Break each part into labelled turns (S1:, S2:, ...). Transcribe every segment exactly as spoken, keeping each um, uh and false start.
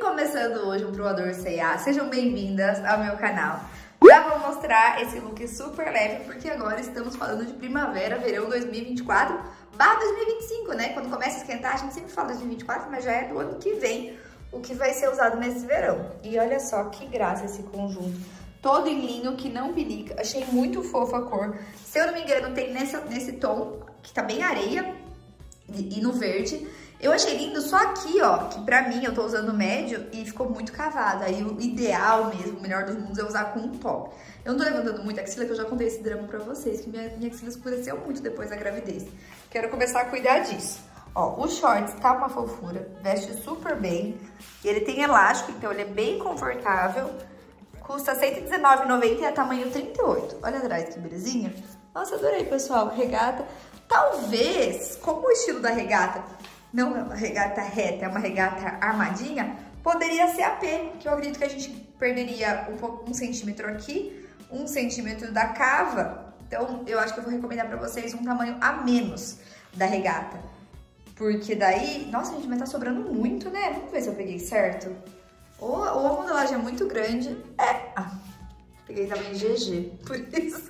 S1: começando hoje um Provador C e A, sejam bem-vindas ao meu canal. Já vou mostrar esse look super leve, porque agora estamos falando de primavera, verão dois mil e vinte e quatro barra dois mil e vinte e cinco, né? Quando começa a esquentar, a gente sempre fala dois mil e vinte e quatro, mas já é do ano que vem o que vai ser usado nesse verão. E olha só que graça esse conjunto, todo em linho, que não pinica, achei muito fofa a cor. Se eu não me engano, tem nessa, nesse tom, que tá bem areia, e, e no verde. Eu achei lindo só aqui, ó, que pra mim, eu tô usando médio e ficou muito cavado. Aí o ideal mesmo, o melhor dos mundos é usar com um top. Eu não tô levantando muito a axila, que eu já contei esse drama pra vocês, que minha, minha axila escureceu muito depois da gravidez. Quero começar a cuidar disso. Ó, o shorts tá uma fofura, veste super bem. Ele tem elástico, então ele é bem confortável. Custa cento e dezenove reais e noventa centavos e é tamanho trinta e oito. Olha atrás que belezinha. Nossa, adorei, pessoal. Regata. Talvez, como o estilo da regata não é uma regata reta, é uma regata armadinha, poderia ser a P, que eu acredito que a gente perderia um, pouco, um centímetro aqui, um centímetro da cava. Então, eu acho que eu vou recomendar pra vocês um tamanho a menos da regata. Porque daí... Nossa, gente, mas tá sobrando muito, né? Vamos ver se eu peguei certo. Ou, ou a modelagem é muito grande. É. Ah, peguei tamanho G G, por isso.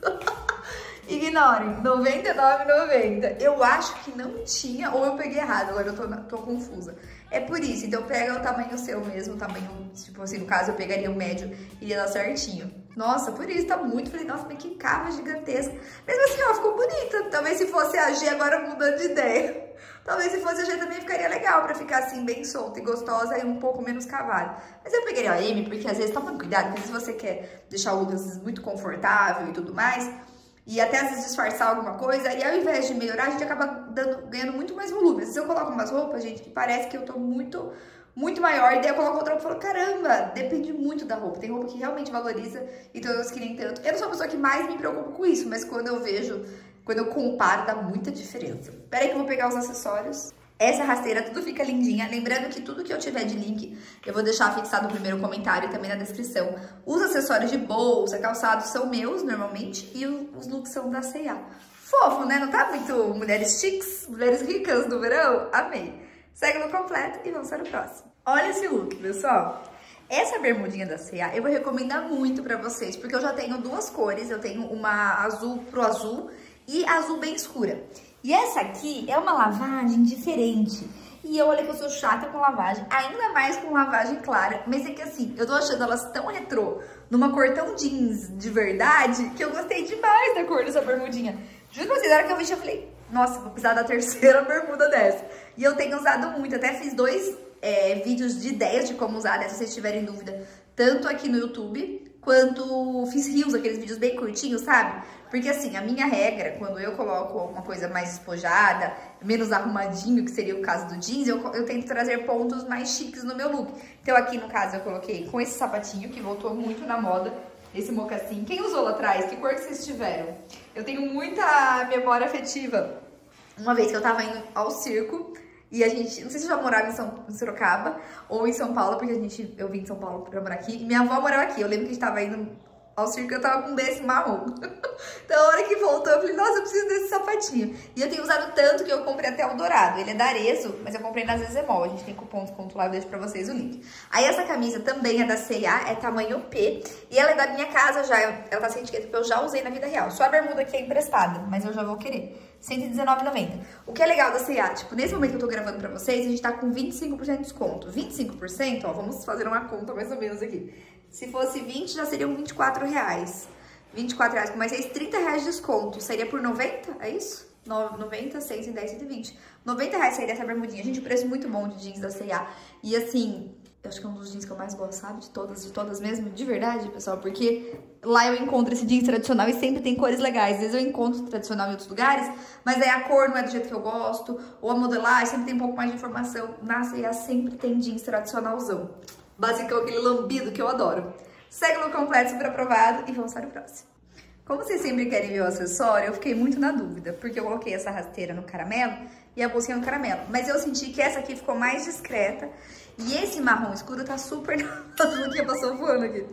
S1: Ignorem, noventa e nove reais e noventa centavos. Eu acho que não tinha, ou eu peguei errado, agora eu tô, tô confusa. É por isso, então pega o tamanho seu mesmo, o tamanho, tipo assim, no caso eu pegaria o médio, iria dar certinho. Nossa, por isso, tá muito, falei, nossa, mas que cava gigantesca. Mesmo assim, ó, ficou bonita. Talvez se fosse a G, agora mudando de ideia. Talvez se fosse a G também ficaria legal, pra ficar assim, bem solta e gostosa e um pouco menos cavada. Mas eu pegaria a M, porque às vezes, toma cuidado, porque se você quer deixar o look às vezes muito confortável e tudo mais, e até às vezes disfarçar alguma coisa, e ao invés de melhorar, a gente acaba dando, ganhando muito mais volume. Às vezes eu coloco umas roupas, gente, que parece que eu tô muito, muito maior, e daí eu coloco outra roupa e falo, caramba, depende muito da roupa. Tem roupa que realmente valoriza e tem outras que nem tanto. Eu não sou a pessoa que mais me preocupa com isso, mas quando eu vejo, quando eu comparo, dá muita diferença. Pera aí que eu vou pegar os acessórios. Essa rasteira, tudo fica lindinha. Lembrando que tudo que eu tiver de link, eu vou deixar fixado no primeiro comentário e também na descrição. Os acessórios de bolsa, calçados são meus, normalmente, e os looks são da C e A. Fofo, né? Não tá muito mulheres chiques, mulheres ricas do verão? Amei. Segue no completo e vamos para o próximo. Olha esse look, pessoal. Essa bermudinha da C e A eu vou recomendar muito pra vocês, porque eu já tenho duas cores. Eu tenho uma azul pro azul e azul bem escura. E essa aqui é uma lavagem diferente. E eu olha que eu sou chata com lavagem, ainda mais com lavagem clara. Mas é que assim, eu tô achando elas tão retrô, numa cor tão jeans de verdade, que eu gostei demais da cor dessa bermudinha. Juro pra vocês, na hora que eu vi, eu falei, nossa, vou precisar da terceira bermuda dessa. E eu tenho usado muito, até fiz dois é, vídeos de ideias de como usar, né? Se vocês tiverem dúvida, tanto aqui no YouTube, quanto fiz reels, aqueles vídeos bem curtinhos, sabe? Porque assim, a minha regra, quando eu coloco alguma coisa mais despojada, menos arrumadinho, que seria o caso do jeans, eu, eu tento trazer pontos mais chiques no meu look. Então aqui no caso eu coloquei com esse sapatinho, que voltou muito na moda, esse mocassim. Quem usou lá atrás? Que cor que vocês tiveram? Eu tenho muita memória afetiva. Uma vez que eu tava indo ao circo, e a gente, não sei se eu já morava em, São, em Sorocaba ou em São Paulo, porque a gente, eu vim de São Paulo pra morar aqui, e minha avó morava aqui. Eu lembro que a gente tava indo ao circo, eu tava com um desse marrom. Então, a hora que voltou, eu falei, nossa, eu preciso desse sapatinho. E eu tenho usado tanto que eu comprei até o dourado. Ele é da Arezzo, mas eu comprei na Zezemol. A gente tem cupom de desconto lá, eu deixo pra vocês o link. Aí, essa camisa também é da C e A, é tamanho P. E ela é da minha casa já, ela tá sem etiqueta, porque eu já usei na vida real. Só a bermuda aqui é emprestada, mas eu já vou querer. cento e dezenove reais e noventa centavos. O que é legal da C e A, tipo, nesse momento que eu tô gravando pra vocês, a gente tá com vinte e cinco por cento de desconto. vinte e cinco por cento, ó, vamos fazer uma conta mais ou menos aqui. Se fosse vinte, já seriam vinte e quatro reais. vinte e quatro reais com mais seis, trinta reais de desconto. Seria por noventa? É isso? noventa, cento e dez, cento e vinte. noventa reais sairia essa bermudinha. Gente, o preço muito bom de jeans da C e A. E assim, eu acho que é um dos jeans que eu mais gosto, sabe? De todas, de todas mesmo. De verdade, pessoal. Porque lá eu encontro esse jeans tradicional e sempre tem cores legais. Às vezes eu encontro tradicional em outros lugares, mas aí a cor não é do jeito que eu gosto. Ou a modelagem sempre tem um pouco mais de informação. Na C e A sempre tem jeans tradicionalzão. Basicão, aquele lambido que eu adoro. Segue no completo, super aprovado e vamos para o próximo. Como vocês sempre querem ver o acessório, eu fiquei muito na dúvida, porque eu coloquei essa rasteira no caramelo e a bolsinha no caramelo. Mas eu senti que essa aqui ficou mais discreta e esse marrom escuro tá super... A que passou voando aqui.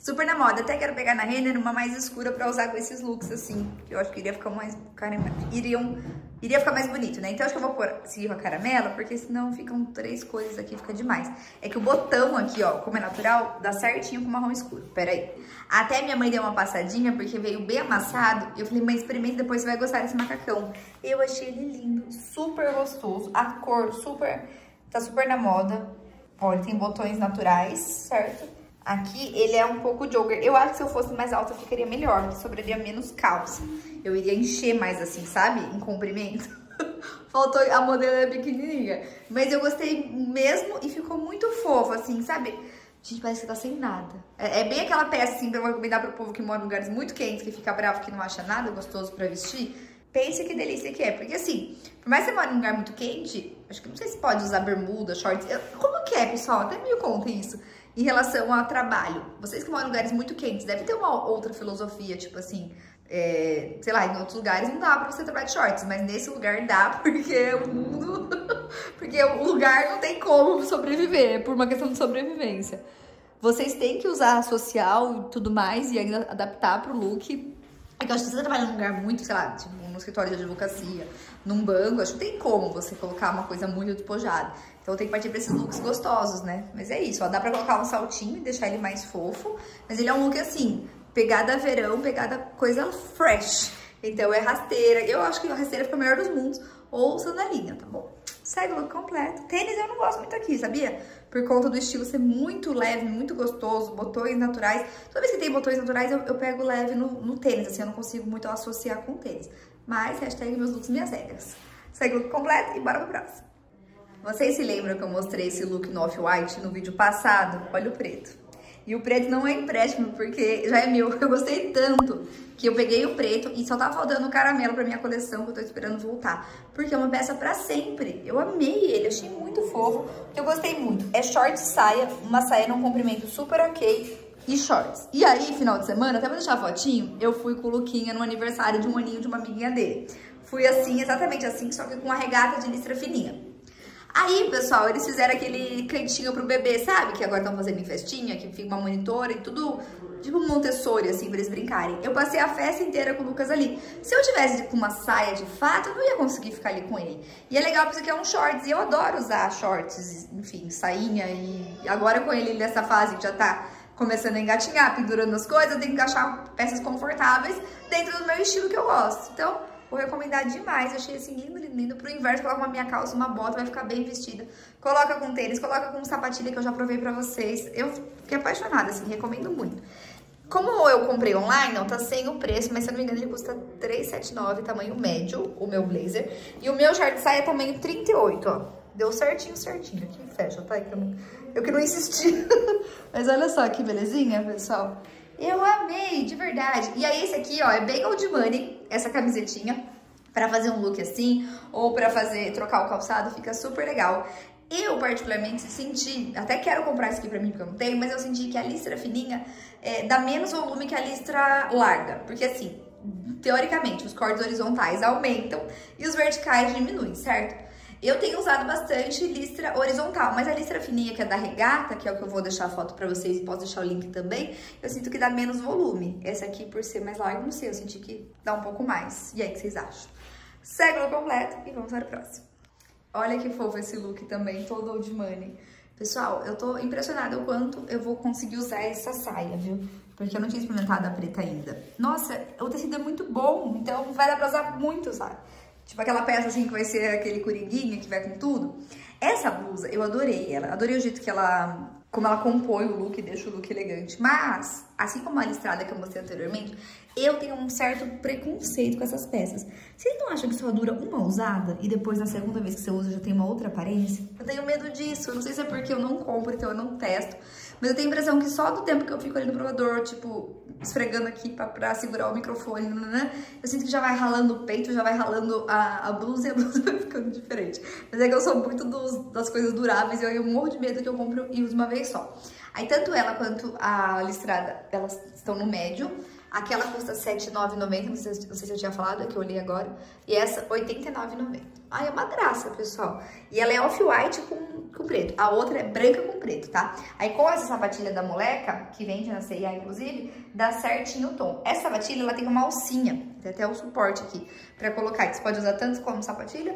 S1: super na moda. Até quero pegar na Renner uma mais escura pra usar com esses looks, assim. Eu acho que iria ficar mais... Iriam... Iria ficar mais bonito, né? Então, acho que eu vou pôr esse caramelo, porque senão ficam três cores aqui, fica demais. É que o botão aqui, ó, como é natural, dá certinho com marrom escuro. Pera aí. Até minha mãe deu uma passadinha, porque veio bem amassado. E eu falei, mãe, experimenta, depois você vai gostar desse macacão. Eu achei ele lindo, super gostoso. A cor super... Tá super na moda. Ó, ele tem botões naturais, certo? Aqui ele é um pouco jogger. Eu acho que se eu fosse mais alta ficaria melhor, porque sobraria menos calça. Eu iria encher mais assim, sabe? Em comprimento. Faltou, a modelo é pequenininha. Mas eu gostei mesmo e ficou muito fofo, assim, sabe? Gente, parece que tá sem nada. É, é bem aquela peça, assim, pra eu recomendar pro povo que mora em lugares muito quentes, que fica bravo, que não acha nada gostoso pra vestir. Pense que delícia que é. Porque assim, por mais que você mora em um lugar muito quente, acho que não sei se pode usar bermuda, shorts. Eu, como que é, pessoal? Até me contem isso. Em relação ao trabalho. Vocês que moram em lugares muito quentes, deve ter uma outra filosofia, tipo assim, é, sei lá, em outros lugares não dá pra você trabalhar de shorts, mas nesse lugar dá porque o mundo, porque o lugar não tem como sobreviver, é por uma questão de sobrevivência. Vocês têm que usar social e tudo mais e ainda adaptar pro look. Porque eu acho que você trabalha num lugar muito, sei lá, tipo, num escritório de advocacia, num banco, acho que não tem como você colocar uma coisa muito despojada. Então tem que partir pra esses looks gostosos, né? Mas é isso, ó, dá pra colocar um saltinho e deixar ele mais fofo. Mas ele é um look assim, pegada verão, pegada coisa fresh. Então é rasteira, eu acho que a rasteira fica o melhor dos mundos, ou sandalinha, tá bom? Segue o look completo. Tênis eu não gosto muito aqui, sabia? Por conta do estilo ser muito leve, muito gostoso, botões naturais. Toda vez que tem botões naturais, eu, eu pego leve no, no tênis, assim, eu não consigo muito associar com tênis. Mas, hashtag meus looks, minhas regras. Segue o look completo e bora pro próximo. Vocês se lembram que eu mostrei esse look no off-white no vídeo passado? Olha o preto. E o preto não é empréstimo, porque já é meu. Eu gostei tanto que eu peguei o preto e só tava faltando o caramelo pra minha coleção, que eu tô esperando voltar. Porque é uma peça pra sempre. Eu amei ele, achei muito fofo. Eu gostei muito. É short saia, uma saia num comprimento super ok e shorts. E aí, final de semana, até vou deixar a fotinho, eu fui com o Luquinha no aniversário de um aninho de uma amiguinha dele. Fui assim, exatamente assim, só que com a regata de listra fininha. Aí, pessoal, eles fizeram aquele cantinho pro bebê, sabe? Que agora estão fazendo em festinha, que fica uma monitora e tudo, tipo um Montessori, assim, pra eles brincarem. Eu passei a festa inteira com o Lucas ali. Se eu tivesse com uma saia de fato, eu não ia conseguir ficar ali com ele. E é legal porque isso aqui é um shorts, e eu adoro usar shorts, enfim, sainha. E agora com ele nessa fase que já tá começando a engatinhar, pendurando as coisas, eu tenho que achar peças confortáveis dentro do meu estilo que eu gosto. Então, vou recomendar demais, eu achei assim lindo, lindo, lindo. Pro inverso, coloca uma meia calça, uma bota, vai ficar bem vestida. Coloca com tênis, coloca com sapatilha que eu já provei pra vocês. Eu fiquei apaixonada, assim, recomendo muito. Como eu comprei online, não tá sem o preço, mas se eu não me engano ele custa três reais e setenta e nove centavos, tamanho médio, o meu blazer. E o meu short saia é tamanho trinta e oito, ó. Deu certinho, certinho. Aqui fecha, tá? Eu, não, eu que não insisti. Mas olha só que belezinha, pessoal. Eu amei, de verdade. E aí esse aqui, ó, é bem old money, essa camisetinha, pra fazer um look assim, ou pra fazer, trocar o calçado, fica super legal. Eu, particularmente, senti, até quero comprar isso aqui pra mim, porque eu não tenho, mas eu senti que a listra fininha é, dá menos volume que a listra larga. Porque assim, teoricamente, os cortes horizontais aumentam e os verticais diminuem, certo? Eu tenho usado bastante listra horizontal, mas a listra fininha, que é da regata, que é o que eu vou deixar a foto pra vocês e posso deixar o link também, eu sinto que dá menos volume. Essa aqui, por ser mais larga, não sei, eu senti que dá um pouco mais. E aí, o que vocês acham? Segue o completo e vamos para o próximo. Olha que fofo esse look também, todo old money. Pessoal, eu tô impressionada o quanto eu vou conseguir usar essa saia, viu? Porque eu não tinha experimentado a preta ainda. Nossa, o tecido é muito bom, então vai dar pra usar muito, sabe? Tipo aquela peça assim que vai ser aquele coringuinha que vai com tudo. Essa blusa, eu adorei ela. Adorei o jeito que ela... Como ela compõe o look e deixa o look elegante. Mas, assim como a listrada que eu mostrei anteriormente, eu tenho um certo preconceito com essas peças. Vocês não acham que só dura uma usada e depois na segunda vez que você usa já tem uma outra aparência? Eu tenho medo disso. Eu não sei se é porque eu não compro, então eu não testo. Mas eu tenho a impressão que só do tempo que eu fico ali no provador, tipo, esfregando aqui pra, pra segurar o microfone, né? Eu sinto que já vai ralando o peito, já vai ralando a, a blusa e a blusa vai ficando diferente. Mas é que eu sou muito dos, das coisas duráveis e eu, eu morro de medo que eu compro e uso uma vez só. Aí tanto ela quanto a listrada, elas estão no médio. Aquela custa sete reais e noventa centavos, não sei, não sei se eu tinha falado, é que eu olhei agora. E essa, oitenta e nove reais e noventa centavos. Ai, é uma graça, pessoal. E ela é off-white com, com preto. A outra é branca com preto, tá? Aí com essa sapatilha da Moleca, que vende na C e A, inclusive, dá certinho o tom. Essa sapatilha, ela tem uma alcinha. Tem até o suporte aqui pra colocar. Você pode usar tanto como sapatilha,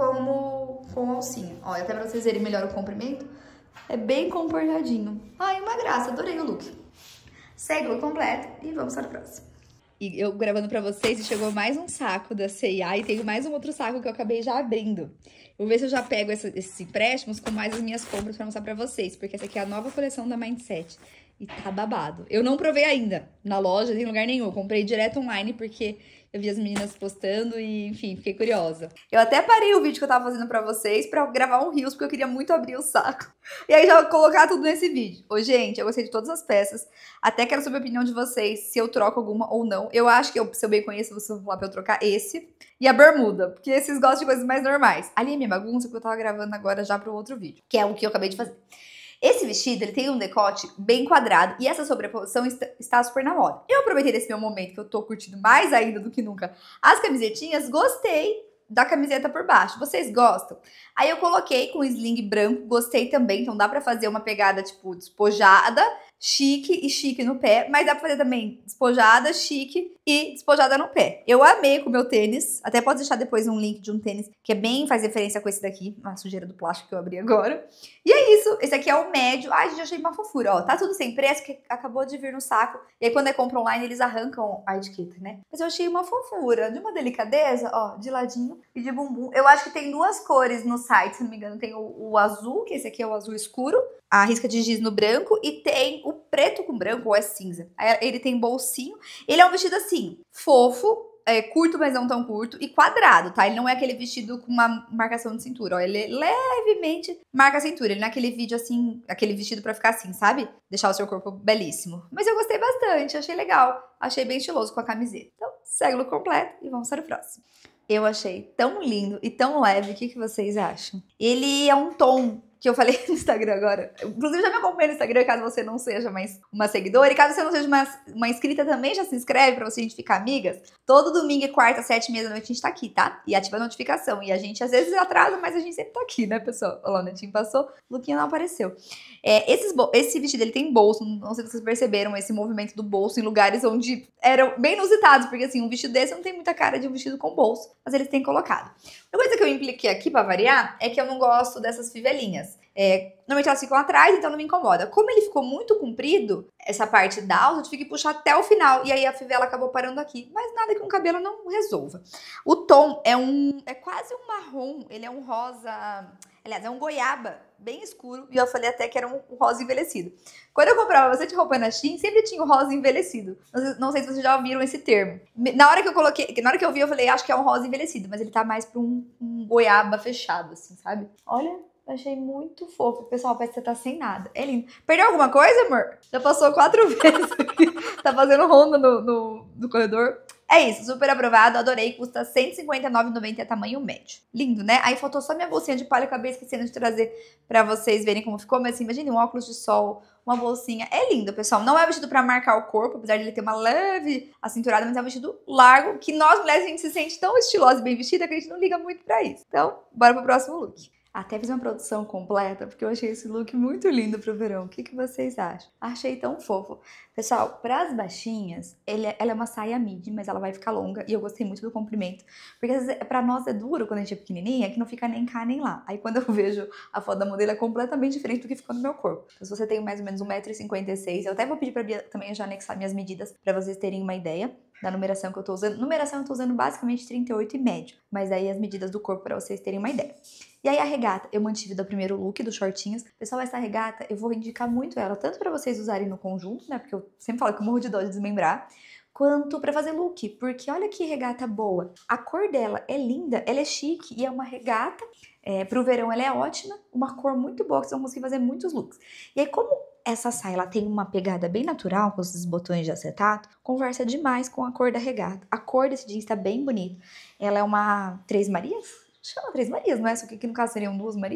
S1: como com alcinha. Ó, até pra vocês verem melhor o comprimento. É bem comportadinho. Ai, uma graça. Adorei o look. Segue o completo e vamos para o próximo. E eu gravando pra vocês e chegou mais um saco da C e A e tenho mais um outro saco que eu acabei já abrindo. Eu vou ver se eu já pego essa, esses empréstimos com mais as minhas compras pra mostrar pra vocês, porque essa aqui é a nova coleção da Mindset e tá babado. Eu não provei ainda na loja, em lugar nenhum, eu comprei direto online porque eu vi as meninas postando e, enfim, fiquei curiosa. Eu até parei o vídeo que eu tava fazendo pra vocês pra gravar um Reels, porque eu queria muito abrir o saco. E aí já vou colocar tudo nesse vídeo. Ô, gente, eu gostei de todas as peças. Até quero saber a opinião de vocês, se eu troco alguma ou não. Eu acho que, eu, se eu bem conheço, vocês vão falar pra eu trocar esse e a bermuda, porque esses gostam de coisas mais normais. Ali é minha bagunça, que eu tava gravando agora já pro outro vídeo, que é o que eu acabei de fazer. Esse vestido, ele tem um decote bem quadrado e essa sobreposição está, está super na moda. Eu aproveitei desse meu momento que eu tô curtindo mais ainda do que nunca as camisetinhas, gostei da camiseta por baixo. Vocês gostam? Aí eu coloquei com sling branco, gostei também, então dá pra fazer uma pegada tipo despojada, chique e chique no pé, mas dá pra fazer também despojada, chique e despojada no pé. Eu amei com o meu tênis, até posso deixar depois um link de um tênis que é bem, faz referência com esse daqui, uma sujeira do plástico que eu abri agora. E é isso, esse aqui é o médio. Ai, gente, achei uma fofura, ó, tá tudo sem preço, que acabou de vir no saco. E aí quando é compra online, eles arrancam a etiqueta, né? Mas eu achei uma fofura, de uma delicadeza, ó, de ladinho e de bumbum. Eu acho que tem duas cores no site, se não me engano, tem o, o azul, que esse aqui é o azul escuro, a risca de giz no branco, e tem o preto com branco, ou é cinza. Aí ele tem bolsinho. Ele é um vestido assim, fofo, é, curto, mas não tão curto, e quadrado, tá? Ele não é aquele vestido com uma marcação de cintura, ó. Ele levemente marca a cintura. Ele não é aquele vídeo assim, aquele vestido pra ficar assim, sabe? Deixar o seu corpo belíssimo. Mas eu gostei bastante, achei legal. Achei bem estiloso com a camiseta. Então, segue o look completo e vamos para o próximo. Eu achei tão lindo e tão leve. O que, que vocês acham? Ele é um tom que eu falei no Instagram agora. Inclusive, já me acompanha no Instagram, caso você não seja mais uma seguidora. E caso você não seja uma, uma inscrita também, já se inscreve pra você a gente ficar amigas. Todo domingo e quarta, sete e meia da noite, a gente tá aqui, tá? E ativa a notificação. E a gente, às vezes, atrasa, mas a gente sempre tá aqui, né, pessoal? Olha lá, o netinho passou, o Luquinha não apareceu. É, esses, esse vestido, ele tem bolso. Não sei se vocês perceberam esse movimento do bolso em lugares onde eram bem inusitados. Porque, assim, um vestido desse não tem muita cara de um vestido com bolso. Mas eles têm colocado. Uma coisa que eu impliquei aqui, pra variar, é que eu não gosto dessas fivelinhas. É, normalmente elas ficam atrás, então não me incomoda. Como ele ficou muito comprido, essa parte da alça, eu tive que puxar até o final. E aí a fivela acabou parando aqui. Mas nada que um cabelo não resolva. O tom é um... é quase um marrom. Ele é um rosa... Aliás, é um goiaba bem escuro. E eu falei até que era um rosa envelhecido. Quando eu comprava bastante roupa na Shein, sempre tinha o rosa envelhecido. Não sei, não sei se vocês já ouviram esse termo. Na hora que eu coloquei... Na hora que eu vi, eu falei, acho que é um rosa envelhecido. Mas ele tá mais pra um, um goiaba fechado, assim, sabe? Olha... Achei muito fofo. Pessoal, parece que você tá sem nada. É lindo. Perdeu alguma coisa, amor? Já passou quatro vezes aqui. Tá fazendo ronda no, no, no corredor. É isso, super aprovado. Adorei. Custa cento e cinquenta e nove reais e noventa centavos, é tamanho médio. Lindo, né? Aí faltou só minha bolsinha de palha. Acabei esquecendo de trazer pra vocês verem como ficou. Mas assim, imagine um óculos de sol, uma bolsinha. É lindo, pessoal. Não é um vestido pra marcar o corpo, apesar de ele ter uma leve acinturada, mas é um vestido largo, que nós mulheres a gente se sente tão estilosa e bem vestida que a gente não liga muito pra isso. Então, bora pro próximo look. Até fiz uma produção completa, porque eu achei esse look muito lindo pro verão. O que, que vocês acham? Achei tão fofo. Pessoal, pras baixinhas, ele é, ela é uma saia midi, mas ela vai ficar longa. E eu gostei muito do comprimento. Porque às vezes, pra nós é duro quando a gente é pequenininha, que não fica nem cá nem lá. Aí quando eu vejo a foto da modelo, é completamente diferente do que ficou no meu corpo. Então, se você tem mais ou menos um metro e cinquenta e seis, eu até vou pedir pra Bia também já anexar minhas medidas, pra vocês terem uma ideia da numeração que eu tô usando. Numeração eu tô usando basicamente trinta e oito e médio. Mas aí as medidas do corpo pra vocês terem uma ideia. E aí a regata, eu mantive do primeiro look, dos shortinhos. Pessoal, essa regata, eu vou indicar muito ela, tanto pra vocês usarem no conjunto, né, porque eu sempre falo que eu morro de dó de desmembrar, quanto pra fazer look, porque olha que regata boa. A cor dela é linda, ela é chique e é uma regata, é, pro verão ela é ótima, uma cor muito boa, que vocês vão conseguir fazer muitos looks. E aí como essa saia ela tem uma pegada bem natural, com esses botões de acetato, conversa demais com a cor da regata. A cor desse jeans tá bem bonita. Ela é uma Três Marias? Chama Três Marias, não é? Só que aqui no caso seriam Duas Marias.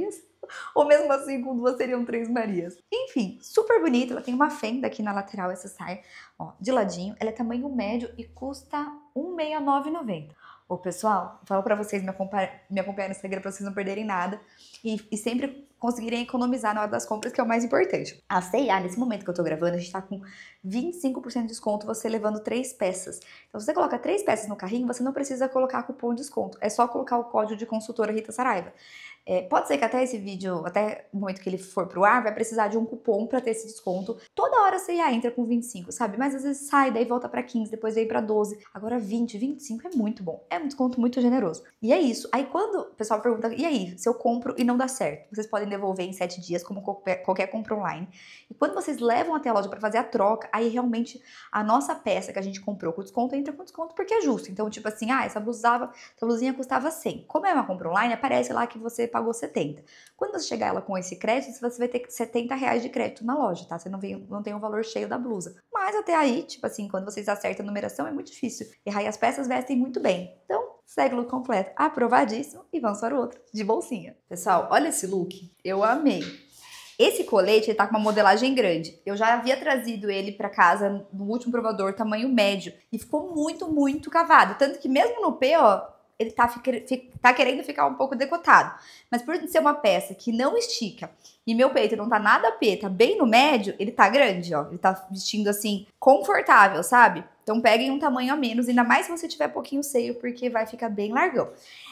S1: Ou mesmo assim, com duas seriam três Marias. Enfim, super bonita. Ela tem uma fenda aqui na lateral, essa saia, ó, de ladinho. Ela é tamanho médio e custa um real sessenta e nove reais e noventa centavos. Ô, pessoal, falo pra vocês me acompanharem me acompanhar no Instagram pra vocês não perderem nada. E, e sempre conseguirem economizar na hora das compras, que é o mais importante. A C e A, nesse momento que eu tô gravando, a gente tá com vinte e cinco por cento de desconto, você levando três peças. Então, se você coloca três peças no carrinho, você não precisa colocar cupom de desconto. É só colocar o código de consultora Rita Saraiva. É, pode ser que até esse vídeo, até o momento que ele for pro ar, vai precisar de um cupom pra ter esse desconto. Toda hora a C e A entra com vinte e cinco, sabe? Mas às vezes sai, daí volta pra quinze, depois vem pra doze. Agora vinte, vinte e cinco é muito bom. É um desconto muito generoso. E é isso. Aí quando o pessoal pergunta, e aí, se eu compro e não dá certo? Vocês podem devolver em sete dias, como qualquer, qualquer compra online. E quando vocês levam até a loja pra fazer a troca, aí realmente a nossa peça que a gente comprou com desconto entra com desconto porque é justo. Então, tipo assim, ah, essa blusava, essa blusinha custava cem. Como é uma compra online, aparece lá que você pagou setenta. Quando você chegar ela com esse crédito, você vai ter setenta reais de crédito na loja, tá? Você não, vem, não tem o valor cheio da blusa. Mas até aí, tipo assim, quando vocês acertam a numeração, é muito difícil. E aí as peças vestem muito bem. Então, segue o look completo, aprovadíssimo, e vamos para o outro, de bolsinha. Pessoal, olha esse look, eu amei. Esse colete, ele tá com uma modelagem grande. Eu já havia trazido ele pra casa no último provador, tamanho médio, e ficou muito, muito cavado. Tanto que mesmo no pé, ó, ele tá, fica, fica, tá querendo ficar um pouco decotado. Mas por ser uma peça que não estica e meu peito não tá nada P, tá bem no médio, ele tá grande, ó. Ele tá vestindo assim, confortável, sabe? Então peguem um tamanho a menos, ainda mais se você tiver pouquinho seio, porque vai ficar bem largão.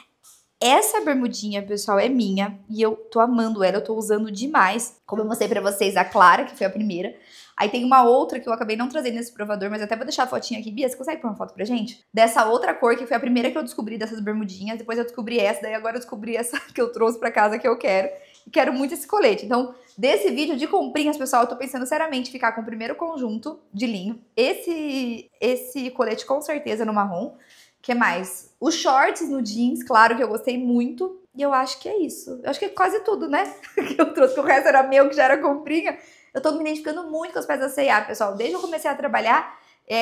S1: Essa bermudinha, pessoal, é minha e eu tô amando ela, eu tô usando demais. Como eu mostrei pra vocês, a Clara, que foi a primeira. Aí tem uma outra que eu acabei não trazendo nesse provador, mas até vou deixar a fotinha aqui. Bia, você consegue pôr uma foto pra gente? Dessa outra cor, que foi a primeira que eu descobri dessas bermudinhas. Depois eu descobri essa, daí agora eu descobri essa que eu trouxe pra casa que eu quero. E quero muito esse colete. Então, desse vídeo de comprinhas, pessoal, eu tô pensando seriamente em ficar com o primeiro conjunto de linho. Esse, esse colete com certeza no marrom. O que mais? Os shorts no jeans, claro que eu gostei muito. E eu acho que é isso. Eu acho que é quase tudo, né? Que eu trouxe, que o resto era meu, que já era comprinha. Eu tô me identificando muito com as peças da C e A, pessoal. Desde que eu comecei a trabalhar,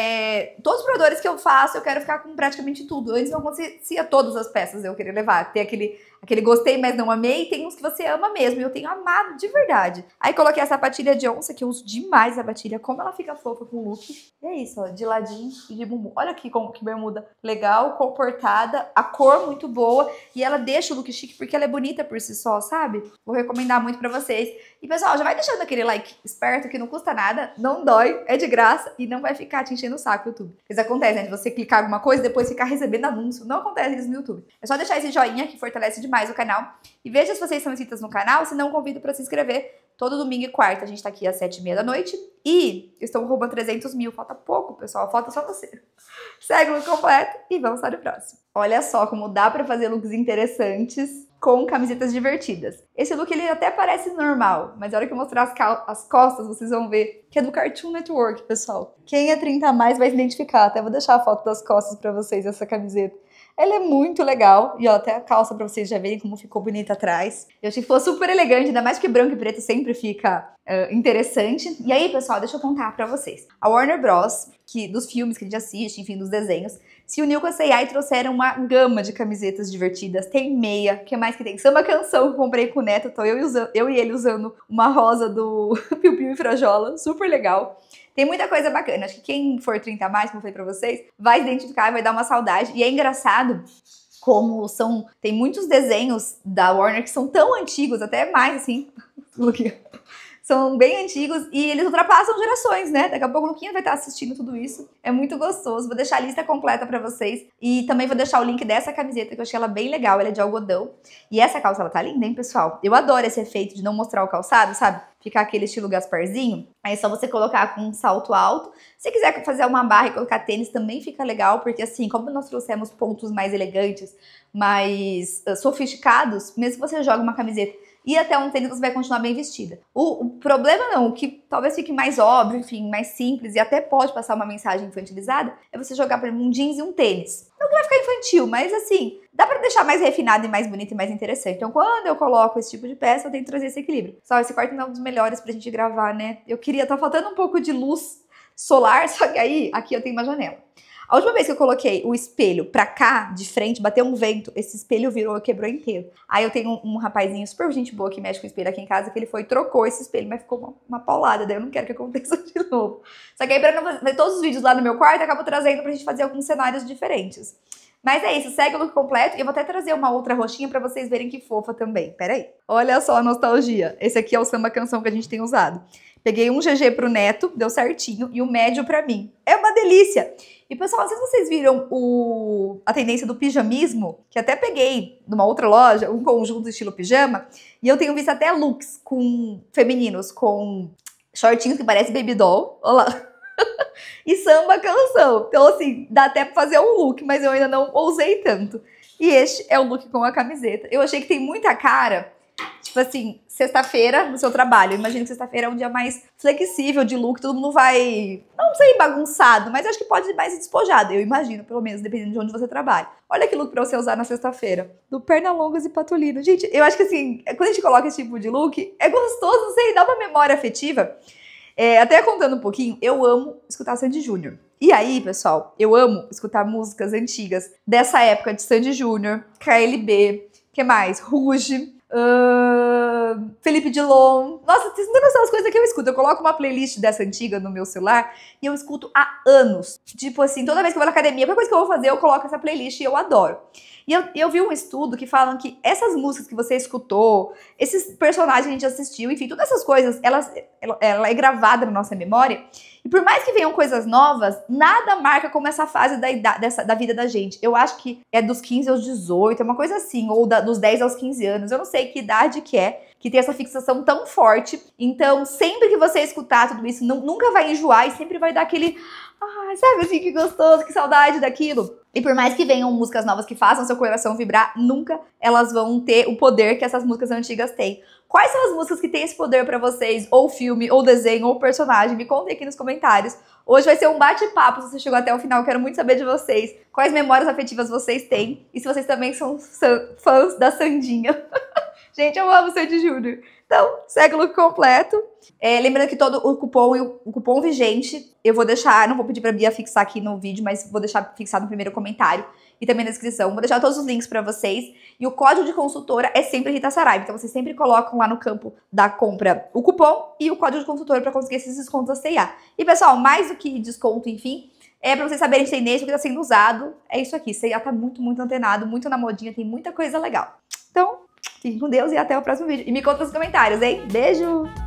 S1: é, todos os provadores que eu faço, eu quero ficar com praticamente tudo. Antes não acontecia todas as peças eu queria levar. Tem aquele, aquele gostei, mas não amei. E tem uns que você ama mesmo. E eu tenho amado de verdade. Aí coloquei a sapatilha de onça, que eu uso demais a sapatilha. Como ela fica fofa com o look. E é isso, ó. De ladinho e de bumbum. Olha aqui como que bermuda legal, comportada. A cor muito boa. E ela deixa o look chique porque ela é bonita por si só, sabe? Vou recomendar muito pra vocês. E pessoal, já vai deixando aquele like esperto que não custa nada. Não dói, é de graça. E não vai ficar te enchendo o saco, YouTube. Isso acontece, né? De você clicar alguma coisa e depois ficar recebendo anúncio. Não acontece isso no YouTube. É só deixar esse joinha que fortalece demais o canal. E veja se vocês são inscritos no canal, se não, convido pra se inscrever. Todo domingo e quarta a gente tá aqui às sete e meia da noite. E estou roubando trezentos mil. Falta pouco, pessoal. Falta só você. Segue o look completo e vamos para o próximo. Olha só como dá pra fazer looks interessantes com camisetas divertidas. Esse look ele até parece normal, mas na hora que eu mostrar as, as costas, vocês vão ver que é do Cartoon Network, pessoal. Quem é trinta a mais vai se identificar. Até vou deixar a foto das costas pra vocês, essa camiseta. Ela é muito legal. E ó, até a calça pra vocês já verem como ficou bonita atrás. Eu achei que ficou super elegante, ainda mais que branco e preto sempre fica uh, interessante. E aí, pessoal, deixa eu contar pra vocês. A Warner Bros, que, dos filmes que a gente assiste, enfim, dos desenhos, se uniu com a C e A e trouxeram uma gama de camisetas divertidas. Tem meia, o que mais que tem? Samba Canção, que eu comprei com o Neto. Tô eu e, usando, eu e ele usando uma rosa do Piu Piu e Frajola. Super legal. Tem muita coisa bacana. Acho que quem for trinta a mais, como eu falei pra vocês, vai identificar e vai dar uma saudade. E é engraçado como são... Tem muitos desenhos da Warner que são tão antigos, até mais assim... São bem antigos e eles ultrapassam gerações, né? Daqui a pouco o Luquinha vai estar assistindo tudo isso. É muito gostoso. Vou deixar a lista completa pra vocês. E também vou deixar o link dessa camiseta, que eu achei ela bem legal. Ela é de algodão. E essa calça, ela tá linda, hein, pessoal? Eu adoro esse efeito de não mostrar o calçado, sabe? Ficar aquele estilo Gasparzinho. Aí é só você colocar com um salto alto. Se quiser fazer uma barra e colocar tênis, também fica legal. Porque assim, como nós trouxemos pontos mais elegantes, mais uh, sofisticados, mesmo se você joga uma camiseta e até um tênis, você vai continuar bem vestida. O, o problema não, o que talvez fique mais óbvio, enfim, mais simples e até pode passar uma mensagem infantilizada, é você jogar, por exemplo, um jeans e um tênis. Não que vai ficar infantil, mas assim, dá pra deixar mais refinado e mais bonito e mais interessante. Então, quando eu coloco esse tipo de peça, eu tenho que trazer esse equilíbrio. Só esse quarto não é um dos melhores pra gente gravar, né? Eu queria, tá faltando um pouco de luz solar, só que aí, aqui eu tenho uma janela. A última vez que eu coloquei o espelho pra cá, de frente, bateu um vento, esse espelho virou e quebrou inteiro. Aí eu tenho um, um rapazinho super gente boa que mexe com o espelho aqui em casa, que ele foi e trocou esse espelho, mas ficou uma, uma paulada, daí eu não quero que aconteça de novo. Só que aí pra não fazer todos os vídeos lá no meu quarto, eu acabo trazendo pra gente fazer alguns cenários diferentes. Mas é isso, segue o look completo e eu vou até trazer uma outra roxinha pra vocês verem que fofa também. Pera aí. Olha só a nostalgia. Esse aqui é o samba canção que a gente tem usado. Peguei um G G pro Neto, deu certinho, e o médio pra mim. É uma delícia! E, pessoal, não sei se vocês viram o, a tendência do pijamismo, que até peguei numa outra loja, um conjunto estilo pijama, e eu tenho visto até looks com femininos, com shortinhos que parece baby doll, olha lá, e samba canção. Então, assim, dá até pra fazer um look, mas eu ainda não ousei tanto. E este é o look com a camiseta. Eu achei que tem muita cara, tipo assim, sexta-feira no seu trabalho. Eu imagino que sexta-feira é um dia mais flexível de look, todo mundo vai, não sei, bagunçado, mas acho que pode ir mais despojado. Eu imagino, pelo menos, dependendo de onde você trabalha. Olha que look pra você usar na sexta-feira. Do Pernalongas e Patolino. Gente, eu acho que assim, quando a gente coloca esse tipo de look, é gostoso, não sei, dá uma memória afetiva. É, até contando um pouquinho, eu amo escutar Sandy Júnior. E aí, pessoal, eu amo escutar músicas antigas dessa época de Sandy Júnior, K L B, que mais? Ruge, uh, Felipe Dilon. Nossa, vocês não tem noção das coisas que eu escuto. Eu coloco uma playlist dessa antiga no meu celular e eu escuto há anos. Tipo assim, toda vez que eu vou na academia, qualquer coisa que eu vou fazer, eu coloco essa playlist e eu adoro. E eu, eu vi um estudo que falam que essas músicas que você escutou, esses personagens que a gente assistiu, enfim, todas essas coisas, elas, ela, ela é gravada na nossa memória. E por mais que venham coisas novas, nada marca como essa fase da, idade, dessa, da vida da gente. Eu acho que é dos quinze aos dezoito, é uma coisa assim, ou da, dos dez aos quinze anos. Eu não sei que idade que é, que tem essa fixação tão forte. Então, sempre que você escutar tudo isso, não, nunca vai enjoar e sempre vai dar aquele... Ah, sabe assim, que gostoso, que saudade daquilo. E por mais que venham músicas novas que façam seu coração vibrar, nunca elas vão ter o poder que essas músicas antigas têm. Quais são as músicas que têm esse poder pra vocês? Ou filme, ou desenho, ou personagem? Me contem aqui nos comentários. Hoje vai ser um bate-papo, se você chegou até o final, eu quero muito saber de vocês. Quais memórias afetivas vocês têm? E se vocês também são fãs da Sandinha. Gente, eu amo Sandy Júnior. Então, segue o look completo. É, lembrando que todo o cupom e o, o cupom vigente, eu vou deixar, não vou pedir pra Bia fixar aqui no vídeo, mas vou deixar fixado no primeiro comentário e também na descrição. Vou deixar todos os links pra vocês. E o código de consultora é sempre Rita Saraiva. Então, vocês sempre colocam lá no campo da compra o cupom e o código de consultora pra conseguir esses descontos da C e A. E, pessoal, mais do que desconto, enfim, é pra vocês saberem de tendência, o que tá sendo usado. É isso aqui. C e A tá muito, muito antenado, muito na modinha, tem muita coisa legal. Então... fiquem com Deus e até o próximo vídeo. E me conta nos comentários, hein? Beijo!